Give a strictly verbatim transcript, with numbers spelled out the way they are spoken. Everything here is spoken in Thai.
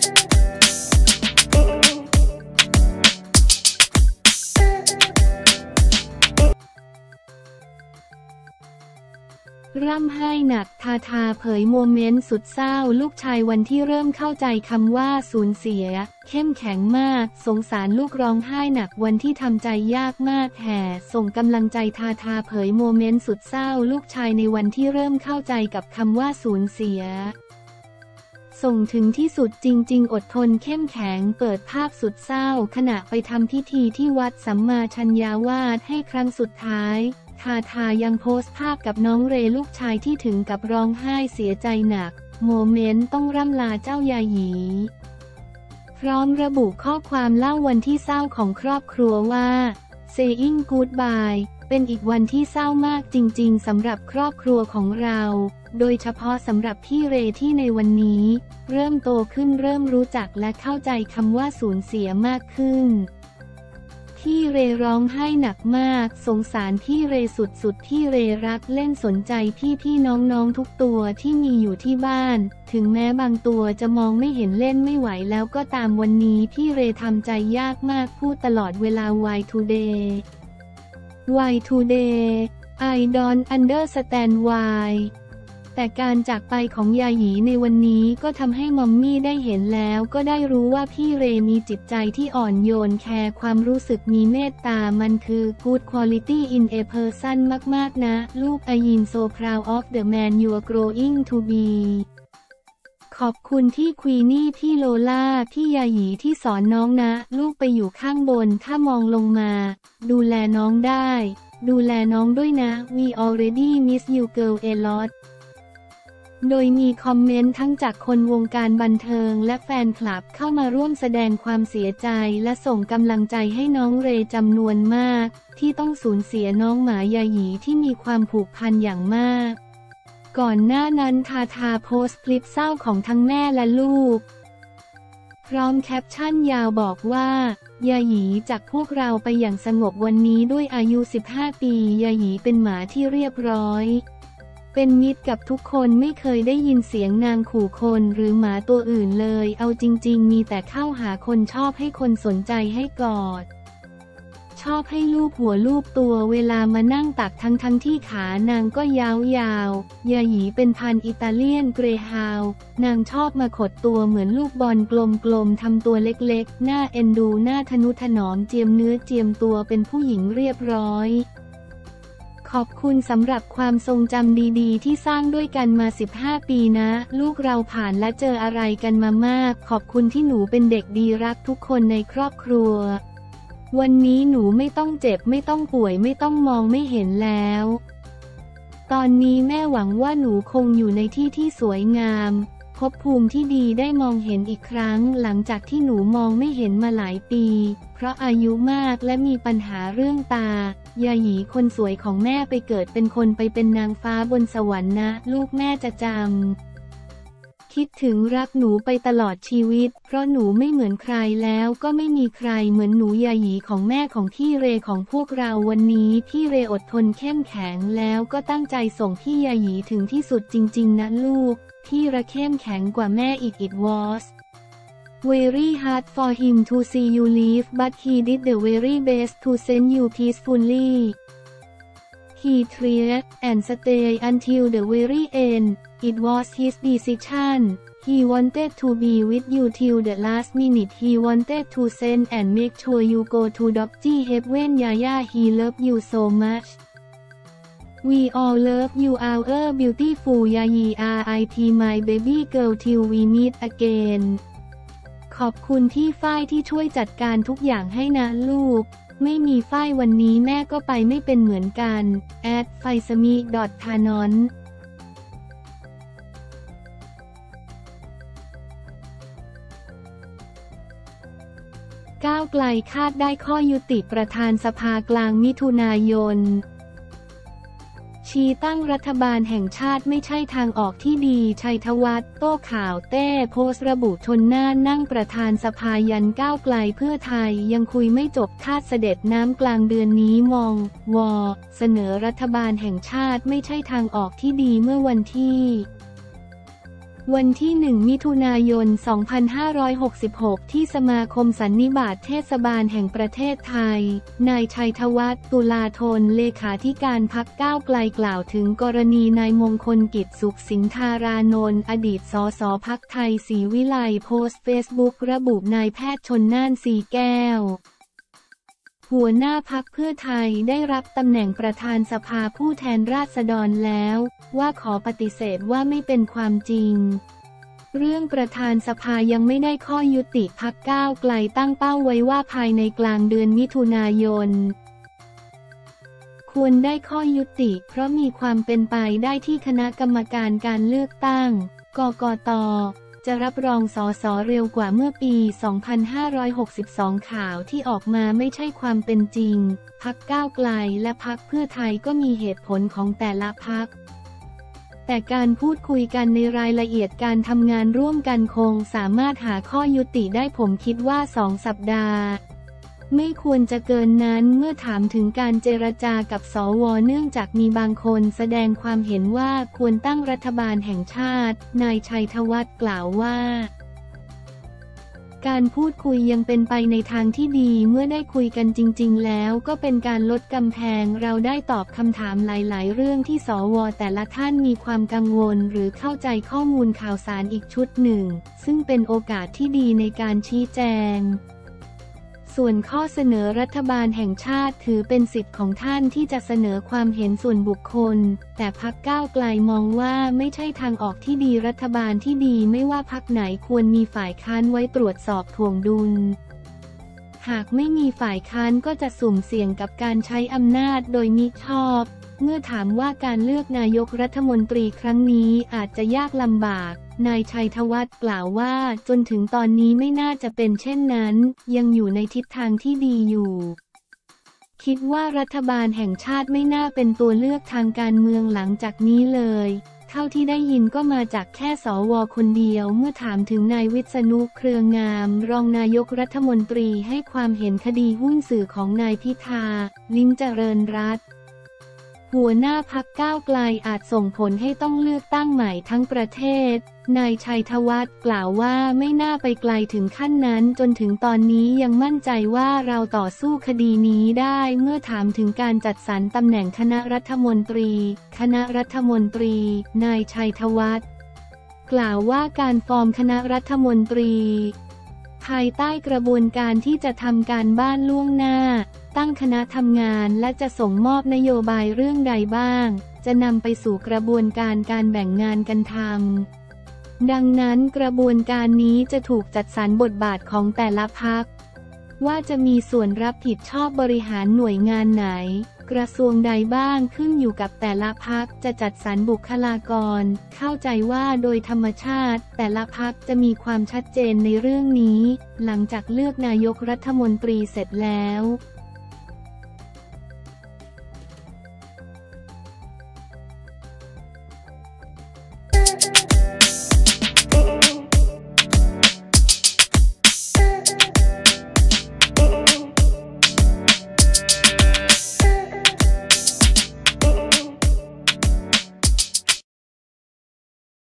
ร่ำไห้หนักทาทาเผยโมเมนต์สุดเศร้าลูกชายวันที่เริ่มเข้าใจคำว่าสูญเสียเข้มแข็งมากสงสารลูกร้องไห้หนักวันที่ทำใจยากมากแห่ส่งกำลังใจทาทาเผยโมเมนต์สุดเศร้าลูกชายในวันที่เริ่มเข้าใจกับคำว่าสูญเสียส่งถึงที่สุดจริงๆอดทนเข้มแข็งเปิดภาพสุดเศร้าขณะไปทำพิธีที่วัดสัมมาชัญญาวาสให้ครั้งสุดท้ายทาทายังโพสต์ภาพกับน้องเรลูกชายที่ถึงกับร้องไห้เสียใจหนักโมเมนต์ต้องร่ำลาเจ้ายาหยีพร้อมระบุข้อความเล่าวันที่เศร้าของครอบครัวว่า saying goodbye เป็นอีกวันที่เศร้ามากจริงๆสำหรับครอบครัวของเราโดยเฉพาะสำหรับพี่เรที่ในวันนี้เริ่มโตขึ้นเริ่มรู้จักและเข้าใจคำว่าสูญเสียมากขึ้นพี่เรร้องไห้หนักมากสงสารพี่เรสุดๆพี่เรรักเล่นสนใจพี่ๆน้องๆทุกตัวที่มีอยู่ที่บ้านถึงแม้บางตัวจะมองไม่เห็นเล่นไม่ไหวแล้วก็ตามวันนี้พี่เรทำใจยากมากพูดตลอดเวลา why today why today I don't understand why แต่การจากไปของยาหยีในวันนี้ก็ทำให้มัมมี่ได้เห็นแล้วก็ได้รู้ว่าพี่เรมีจิตใจที่อ่อนโยนแคร์ความรู้สึกมีเมตตามันคือ good quality in a person มากๆนะลูกอายิน so proud of the man you're growing to be ขอบคุณที่ควีนี่พี่โลล่าพี่ยาหยีที่สอนน้องนะลูกไปอยู่ข้างบนถ้ามองลงมาดูแลน้องได้ดูแลน้องด้วยนะ we already miss you girl a lotโดยมีคอมเมนต์ทั้งจากคนวงการบันเทิงและแฟนคลับเข้ามาร่วมแสดงความเสียใจและส่งกำลังใจให้น้องเรจำนวนมากที่ต้องสูญเสียน้องหมายาหยีที่มีความผูกพันอย่างมากก่อนหน้านั้นทาทาโพสต์คลิปเศร้าของทั้งแม่และลูกพร้อมแคปชั่นยาวบอกว่ายาหยีจากพวกเราไปอย่างสงบวันนี้ด้วยอายุสิบห้าปียาหยีเป็นหมาที่เรียบร้อยเป็นมิตรกับทุกคนไม่เคยได้ยินเสียงนางขู่คนหรือหมาตัวอื่นเลยเอาจริงๆมีแต่เข้าหาคนชอบให้คนสนใจให้กอดชอบให้ลูบหัวลูบตัวเวลามานั่งตักทั้งทั้งที่ขานางก็ยาวยาวยาหยีเป็นพันธุ์อิตาเลียนเกรฮาวนด์นางชอบมาขดตัวเหมือนลูกบอลกลมๆทำตัวเล็กๆน่าเอ็นดูน่าทนุถนอมเจียมเนื้อเจียมตัวเป็นผู้หญิงเรียบร้อยขอบคุณสำหรับความทรงจำดีๆที่สร้างด้วยกันมาสิบห้าปีนะลูกเราผ่านและเจออะไรกันมามากขอบคุณที่หนูเป็นเด็กดีรักทุกคนในครอบครัววันนี้หนูไม่ต้องเจ็บไม่ต้องป่วยไม่ต้องมองไม่เห็นแล้วตอนนี้แม่หวังว่าหนูคงอยู่ในที่ที่สวยงามภพภูมิที่ดีได้มองเห็นอีกครั้งหลังจากที่หนูมองไม่เห็นมาหลายปีเพราะอายุมากและมีปัญหาเรื่องตายาหยีคนสวยของแม่ไปเกิดเป็นคนไปเป็นนางฟ้าบนสวรรค์นะลูกแม่จะจำคิดถึงรักหนูไปตลอดชีวิตเพราะหนูไม่เหมือนใครแล้วก็ไม่มีใครเหมือนหนูยาหยีของแม่ของพี่เรของพวกเราวันนี้พี่เรอดทนเข้มแข็งแล้วก็ตั้งใจส่งพี่ยาหยีถึงที่สุดจริงๆนะลูกพี่ระเข้มแข็งกว่าแม่อีก it was very hard for him to see you leave but he did the very best to send you peacefully he tried and stayed until the very end it was his decision he wanted to be with you till the last minute he wanted to send and make sure you go to doggy heaven yaya he loved you so much we all love you our beautiful yayi R I P my baby girl till we meet againขอบคุณที่ฝ้ายที่ช่วยจัดการทุกอย่างให้นะลูกไม่มีฝ้ายวันนี้แม่ก็ไปไม่เป็นเหมือนกันแอดไฟสมี .canon ก้าวไกลคาดได้ข้อยุติประธานสภากลางมิถุนายนชี้ตั้งรัฐบาลแห่งชาติไม่ใช่ทางออกที่ดีชัยธวัฒน์โต้ข่าวเต้โพสต์ระบุชนน่านนั่งประธานสภายันก้าวไกลเพื่อไทยยังคุยไม่จบคาดเสด็จน้ำกลางเดือนนี้มองวอเสนอรัฐบาลแห่งชาติไม่ใช่ทางออกที่ดีเมื่อวันที่วันที่หนึ่งมิถุนายน สองพันห้าร้อยหกสิบหก ที่สมาคมสันนิบาตเทศบาลแห่งประเทศไทย นายชัยธวัฒน์ ตุลาธน เลขาธิการพรรคก้าวไกลกล่าวถึงกรณีนายมงคลกิจสุขสินธารานนท์อดีตสสพรรคไทยศรีวิไลย์โพสต์เฟซบุ๊กระบุนายแพทย์ชลน่าน สีแก้วหัวหน้าพรรคเพื่อไทยได้รับตำแหน่งประธานสภาผู้แทนราษฎรแล้วว่าขอปฏิเสธว่าไม่เป็นความจริงเรื่องประธานสภายังไม่ได้ข้อยุติพรรคก้าวไกลตั้งเป้าไว้ว่าภายในกลางเดือนมิถุนายนควรได้ข้อยุติเพราะมีความเป็นไปได้ที่คณะกรรมการการเลือกตั้งกกต.จะรับรองสสเร็วกว่าเมื่อปี สองพันห้าร้อยหกสิบสอง ข่าวที่ออกมาไม่ใช่ความเป็นจริงพรรคก้าวไกลและพรรคเพื่อไทยก็มีเหตุผลของแต่ละพรรคแต่การพูดคุยกันในรายละเอียดการทำงานร่วมกันคงสามารถหาข้อยุติได้ผมคิดว่าสองสัปดาห์ไม่ควรจะเกินนั้นเมื่อถามถึงการเจรจากับสวเนื่องจากมีบางคนแสดงความเห็นว่าควรตั้งรัฐบาลแห่งชาตินายชัยธวัฒน์กล่าวว่าการพูดคุยยังเป็นไปในทางที่ดีเมื่อได้คุยกันจริงๆแล้วก็เป็นการลดกำแพงเราได้ตอบคำถามหลายๆเรื่องที่สวแต่ละท่านมีความกังวลหรือเข้าใจข้อมูลข่าวสารอีกชุดหนึ่งซึ่งเป็นโอกาสที่ดีในการชี้แจงส่วนข้อเสนอรัฐบาลแห่งชาติถือเป็นสิทธิ์ของท่านที่จะเสนอความเห็นส่วนบุคคลแต่พรรคก้าวไกลมองว่าไม่ใช่ทางออกที่ดีรัฐบาลที่ดีไม่ว่าพรรคไหนควรมีฝ่ายค้านไว้ตรวจสอบถ่วงดุลหากไม่มีฝ่ายค้านก็จะสุ่มเสี่ยงกับการใช้อำนาจโดยมิชอบเมื่อถามว่าการเลือกนายกรัฐมนตรีครั้งนี้อาจจะยากลำบากนายชัยธวัฒน์กล่าวว่าจนถึงตอนนี้ไม่น่าจะเป็นเช่นนั้นยังอยู่ในทิศทางที่ดีอยู่คิดว่ารัฐบาลแห่งชาติไม่น่าเป็นตัวเลือกทางการเมืองหลังจากนี้เลยเท่าที่ได้ยินก็มาจากแค่สวคนเดียวเมื่อถามถึงนายวิษณุเครืองามรองนายกรัฐมนตรีให้ความเห็นคดีหุ้นสื่อของนายพิธาลิ้มเจริญรัตน์หัวหน้าพรรคก้าวไกลอาจส่งผลให้ต้องเลือกตั้งใหม่ทั้งประเทศนายชัยธวัฒน์กล่าวว่าไม่น่าไปไกลถึงขั้นนั้นจนถึงตอนนี้ยังมั่นใจว่าเราต่อสู้คดีนี้ได้เมื่อถามถึงการจัดสรรตำแหน่งคณะรัฐมนตรีคณะรัฐมนตรีนายชัยธวัฒน์กล่าวว่าการฟอร์มคณะรัฐมนตรีภายใต้กระบวนการที่จะทำการบ้านล่วงหน้าตั้งคณะทำงานและจะส่งมอบนโยบายเรื่องใดบ้างจะนำไปสู่กระบวนการการแบ่งงานกันทำดังนั้นกระบวนการนี้จะถูกจัดสรรบทบาทของแต่ละพรรคว่าจะมีส่วนรับผิดชอบบริหารหน่วยงานไหนกระทรวงใดบ้างขึ้นอยู่กับแต่ละพรรคจะจัดสรรบุคลากรเข้าใจว่าโดยธรรมชาติแต่ละพรรคจะมีความชัดเจนในเรื่องนี้หลังจากเลือกนายกรัฐมนตรีเสร็จแล้ว